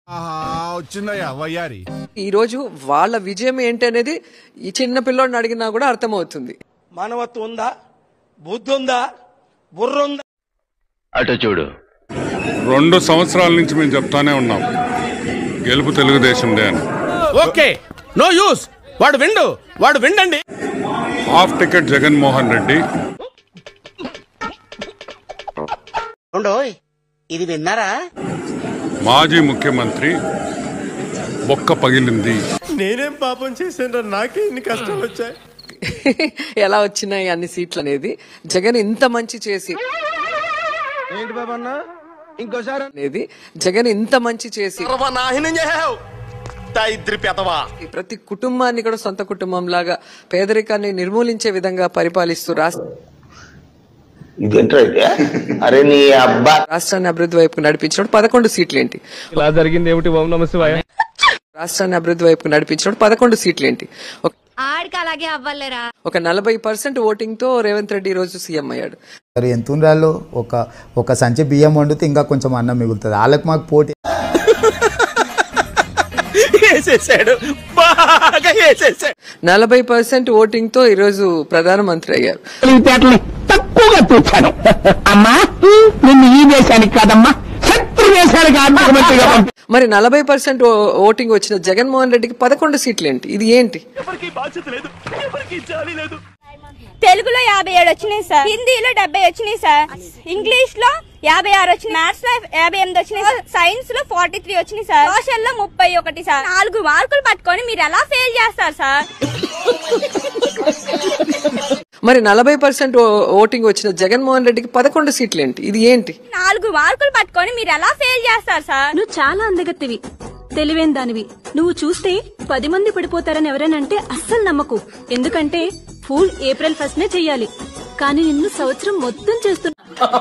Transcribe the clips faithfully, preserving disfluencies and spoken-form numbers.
వచ్చిందయ్యా వయ్యారి. ఈ రోజు వాళ్ళ విజయం ఏంటి అనేది ఈ చిన్న పిల్లోడిని అడిగినా కూడా అర్థమవుతుంది. మానవత్వం ఉందా, బుద్ధి ఉందా, బుర్ర ఉందా? అటు చూడు. రెండు సంవత్సరాల నుంచి మేము చెప్తానే ఉన్నాం గెలుపు తెలుగుదేశందే అని. Okay, no use. వాడు విండు, వాడు విండండి. Half ticket Jaganmohan Reddy. ఇది విన్నారా? మాజీ ముఖ్యమంత్రి బొక్క పగిలింది. నేనేం పాపం చేశాను, నాకే ఇన్ని కష్టాలు వచ్చాయి. ఎలా వచ్చినాయి అన్ని సీట్లు అనేది జగన్ ఇంత మంచి చేసి ఏంటి బాబన్న ఇంకోసారి అనేది జగన్ ఇంత మంచి చేసి ప్రతి కుటుంబాన్ని కూడా సొంత కుటుంబం లాగా పేదరికాన్ని నిర్మూలించే విధంగా పరిపాలిస్తూ రాష్ట్ర అరే నీ అబ్బా రాష్ట్రాన్ని అభివృద్ధి వైపుకు నడిపించినప్పుడు పదకొండు సీట్లు ఏంటి? ఇలా జరిగింది ఏమిటి? ఓం నమః శివాయ. రాష్ట్రాన్ని అభివృద్ధి వైపుకు నడిపించినప్పుడు పదకొండు సీట్లు ఏంటి? ఆడికి అలాగే అవ్వలేరా? ఒక నలభై పర్సెంట్ ఓటింగ్ తో రేవంత్ రెడ్డి ఈ రోజు సీఎం అయ్యాడు. మరి ఎంత ఉండాలో ఒక ఒక సంచి బియ్యం వండితే ఇంకా కొంచెం అన్నం మిగులుతుంది. వాళ్ళకి మాకు పోటీ నలభై పర్సెంట్ ఓటింగ్ తో ఈ రోజు ప్రధానమంత్రి అయ్యారు. తక్కువగా చూచాను అమ్మా, నిన్ను ఈ దేశానికి కాదమ్మా శత్రు దేశానికి ఆర్థిక మంత్రిగా. మరి నలభై పర్సెంట్ ఓటింగ్ వచ్చిన జగన్మోహన్ రెడ్డికి పదకొండు సీట్లు ఏంటి? ఇది ఏంటి? తెలుగులో యాభై ఏడు వచ్చినాయి సార్, హిందీలో డెబ్బై వచ్చినాయి సార్, ఇంగ్లీష్ లో యాభై ఆరు వచ్చినాయి, మ్యాథ్స్ లో యాభై ఎనిమిది వచ్చినాయి సార్, సైన్స్ లో ఫార్టీ త్రీ వచ్చినాయి సార్, సోషల్ లో ముప్పై ఒకటి సార్. నాలుగు మార్కులు పట్టుకొని మీరు ఎలా ఫెయిల్ చేస్తారు సార్? మరి నలభై పర్సెంట్ ఓటింగ్ వచ్చిన జగన్మోహన్ రెడ్డికి పదకొండు సీట్లు ఏంటి? ఇది ఏంటి? నాలుగు మార్కులు పట్టుకొని మీరు ఎలా ఫెయిల్ చేస్తారు సార్? నువ్వు చాలా అందగత్తివి, తెలివైన దానివి. నువ్వు చూస్తే పది మంది పడిపోతారని ఎవరైనంటే అస్సలు నమ్మకు. ఎందుకంటే ఫూల్ ఏప్రిల్ ఫస్ట్ నే చెయ్యాలి, కానీ నిన్ను సంవత్సరం మొత్తం చేస్తున్నా.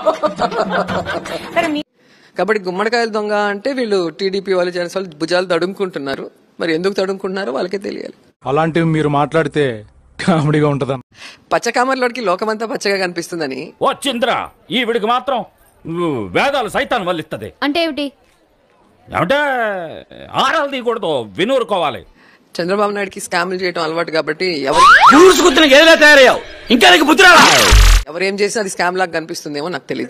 కాబట్టి గుమ్మడికాయల దొంగ అంటే వీళ్ళు టీడీపీ వాళ్ళు జనసేన వాళ్ళు భుజాలు తడుముకుంటున్నారు. మరి ఎందుకు తడుముకుంటున్నారో వాళ్ళకే తెలియాలి. అలాంటివి మీరు మాట్లాడితే కామెడీగా ఉంటదా? పచ్చకామర్లోకి లోకమంతా పచ్చగా కనిపిస్తుందని వచ్చింద్రా ఈవిడికి మాత్రం వేదాలు సైతాన్ని వల్లిస్తుంది. అంటే ఏమిటి? ఏమంటే ఆరాలు తీయకూడదు, వినూరుకోవాలి. చంద్రబాబు నాయుడుకి స్కామ్లు చేయడం అలవాటు కాబట్టి ఎవరు తయారయ్యావు ఇంకా బుద్ధి ఎవరేం చేసినా అది స్కామ్ లాగా కనిపిస్తుందేమో నాకు తెలియదు.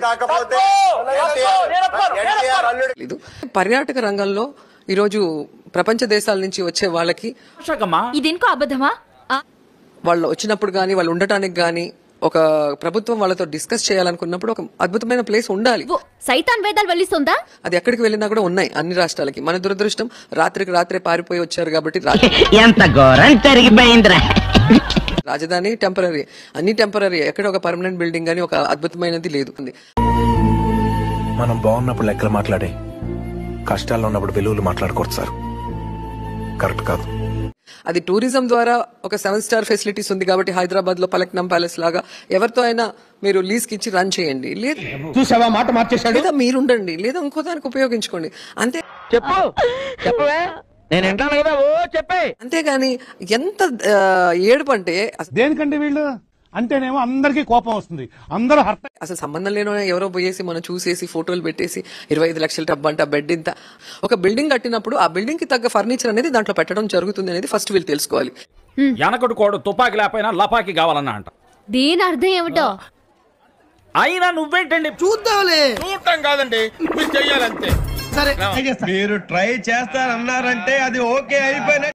పర్యాటక రంగంలో ఈరోజు ప్రపంచ దేశాల నుంచి వచ్చే వాళ్ళకి ఇదేంకో అబద్ధమా? వాళ్ళు వచ్చినప్పుడు గానీ వాళ్ళు ఉండటానికి గానీ ఒక ప్రభుత్వం వాళ్ళతో డిస్కస్ చేయాలనుకున్నప్పుడు ఒక అద్భుతమైన ప్లేస్ ఉండాలి. సైతాన్ వేదాలు వల్లిస్తుందా? అది ఎక్కడికి వెళ్ళినా కూడా ఉన్నాయి అన్ని రాష్ట్రాలకి. మన దురదృష్టం రాత్రికి రాత్రే పారిపోయి వచ్చారు కాబట్టి రాజధాని టెంపరీ, అన్ని టెంపరీ. ఎక్కడ ఒక పర్మనెంట్ బిల్డింగ్ అని ఒక అద్భుతమైనది లేదు. మనం బాగున్నప్పుడు లెక్కలు మాట్లాడే, కష్టాల్లో ఉన్నప్పుడు విలువలు మాట్లాడకూడదు సార్, కరెక్ట్ కాదు. అది టూరిజం ద్వారా ఒక సెవెన్ స్టార్ ఫెసిలిటీస్ ఉంది కాబట్టి హైదరాబాద్ లో పలక్నం ప్యాలెస్ లాగా ఎవరితో అయినా మీరు లీజ్ కి ఇచ్చి రన్ చేయండి, చూసావా మాట మార్చేశాడు. లేదా మీరుండండి, లేదా ఇంకో దానికి ఉపయోగించుకోండి అంతే. చెప్పు చెప్పవే, నేను వింటాను కదా. ఓ చెప్పే. అంతేగాని ఎంత ఏడుపు అంటే దేనికంటే వీళ్ళు అంటేనేమో అందరికీ కోపం వస్తుంది. అందరూ అసలు సంబంధం లేని ఎవరో పోయేసి మనం చూసేసి ఫోటోలు పెట్టేసి ఇరవై ఐదు లక్షల డబ్బు అంట, బెడ్ ఇంత. ఒక బిల్డింగ్ కట్టినప్పుడు ఆ బిల్డింగ్ కి తగ్గ ఫర్నిచర్ అనేది దాంట్లో పెట్టడం జరుగుతుంది అనేది ఫస్ట్ వీళ్ళు తెలుసుకోవాలి. వెనకడు కోడు తుపాకి లేకపోయినా లపాకి కావాలన్నా అంట. దీని అర్థం ఏమిటో? అయినా నువ్వేంటండి? చూద్దాంలే. చూడటం కాదండి, మీరు చెయ్యాలంతే. సరే, మీరు ట్రై చేస్తారన్నారంటే అది ఓకే అయిపోయిన